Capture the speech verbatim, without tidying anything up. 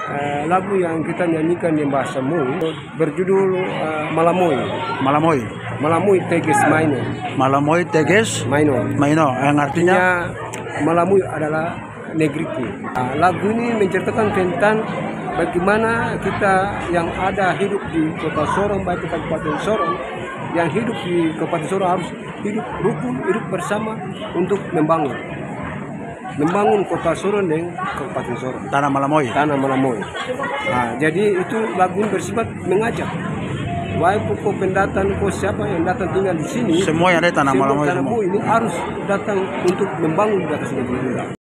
uh, lagu yang kita nyanyikan di bahasa Mui berjudul uh, Malamoy. Malamoy. Malamoy Teges Maino. Malamoy Teges Maino. Maino yang artinya Malamoy adalah negeriku. Uh, lagu ini menceritakan tentang bagaimana kita yang ada hidup di kota Sorong, baik di Kabupaten Sorong, yang hidup di Kabupaten Sorong harus hidup rukun, hidup bersama untuk membangun. Membangun kota Sorong dan Kabupaten Sorong. Tanah Malamoy. Tanah Malamoy. Nah, jadi itu lagu ini bersifat mengajak. Baik pokok pendatang, kok siapa yang datang tinggal di sini, semua yang ada di Tanah Malamoy Tanah Malamoy ini harus datang untuk membangun di atas negeri kita.